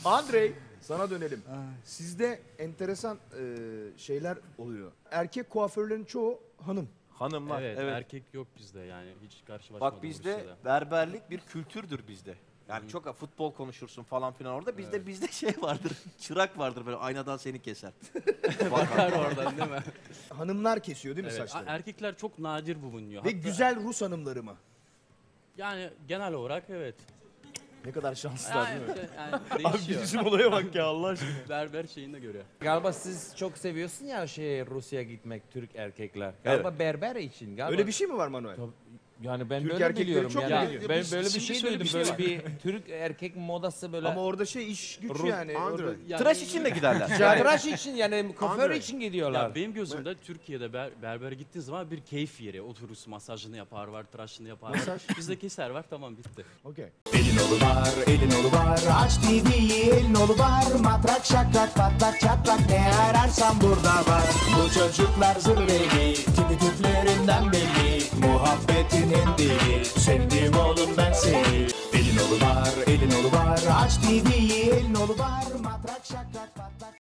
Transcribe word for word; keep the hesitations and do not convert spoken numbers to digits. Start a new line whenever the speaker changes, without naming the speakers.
Andrei, sana dönelim. Sizde enteresan e, şeyler oluyor. Erkek kuaförlerin çoğu hanım.
Hanımlar.
Evet,
Evet.
erkek yok bizde yani hiç karşılaşmadım.
Bak bizde berberlik bir kültürdür bizde. Yani çok futbol konuşursun falan filan orada. Bizde evet. bizde şey vardır. Çırak vardır böyle aynadan seni keser.
Bakar oradan değil mi?
Hanımlar kesiyor değil mi
Evet,
saçları?
erkekler çok nadir bulunuyor.
Ve
Hatta,
güzel Rus hanımları mı?
yani genel olarak evet.
Ne kadar şanslılar
Yani,
değil mi?
yani
Abi
değişiyor.
bizim olaya bak ya Allah aşkına.
Berber şeyine göre.
Galiba siz çok seviyorsun ya şey Rusya'ya gitmek Türk erkekler. Galiba berber için. Galiba.
Öyle bir şey mi var Manuel?
Yani ben
Türk
böyle
erkekleri
biliyorum
çok
yani.
mu?
Ben
Biz-
böyle bir
şimdi
şey
şöyle
duydum.
bir şey
Böyle
var.
bir Türk erkek modası böyle.
Ama orada şey iş güç
Rus-
yani. Orada...
Yani-
Tıraş için de giderler.
Tıraş için yani kuaför
Andre.
için gidiyorlar.
Ya benim gözümde Türkiye'de ber, berbere gittiğin zaman bir keyif yeri. Oturursun, masajını yapar var, tıraşını yapar var. Bizde keser var, tamam bitti.
Okey.
Elin olu var, elin olu var. Aç T V'yi, elin olu var. Matrak şakrak patlak çatlak ne ararsan burada var. Bu çocuklar zırveli, tipi tüplerinden belli. Muhabbetinin dili, sevdim oğlum ben seni. Elin olu var, elin olu var. Aç T V